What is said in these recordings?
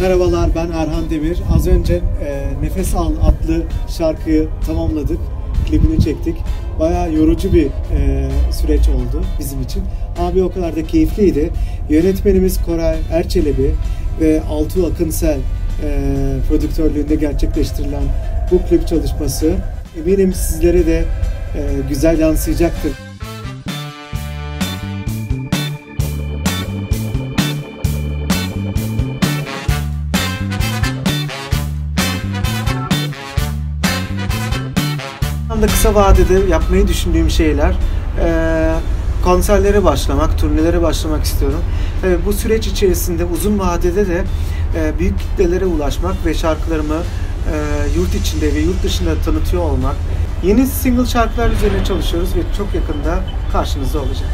Merhabalar, ben Erhan Demir. Az önce Nefes Al adlı şarkıyı tamamladık, klibini çektik. Bayağı yorucu bir süreç oldu bizim için. Abi o kadar da keyifliydi. Yönetmenimiz Koray Erçelebi ve Altuğ Akınsel prodüktörlüğünde gerçekleştirilen bu klip çalışması eminim sizlere de güzel yansıyacaktır. Kısa vadede yapmayı düşündüğüm şeyler, konserlere başlamak, turnelere başlamak istiyorum. Bu süreç içerisinde uzun vadede de büyük kitlelere ulaşmak ve şarkılarımı yurt içinde ve yurt dışında tanıtıyor olmak. Yeni single şarkılar üzerine çalışıyoruz ve çok yakında karşınızda olacak.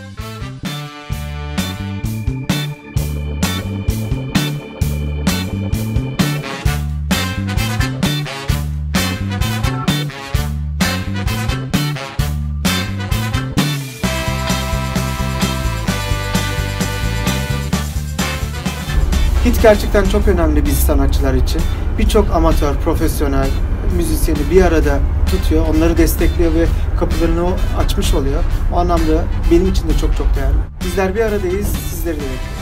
Hit gerçekten çok önemli biz sanatçılar için. Birçok amatör, profesyonel müzisyeni bir arada tutuyor, onları destekliyor ve kapılarını açmış oluyor. O anlamda benim için de çok çok değerli. Bizler bir aradayız, sizleri de bekliyoruz.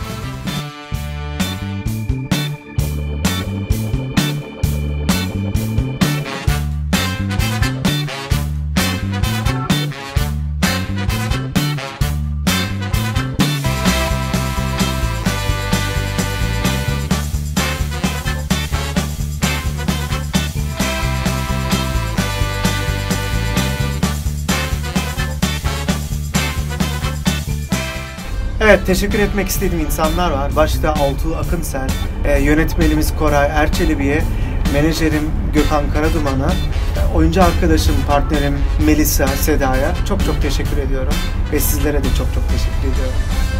Evet, teşekkür etmek istediğim insanlar var. Başta Altuğ Akınsel, yönetmenimiz Koray Erçelebi'ye, menajerim Gökhan Karaduman'a, oyuncu arkadaşım, partnerim Melisa Seda'ya çok çok teşekkür ediyorum. Ve sizlere de çok çok teşekkür ediyorum.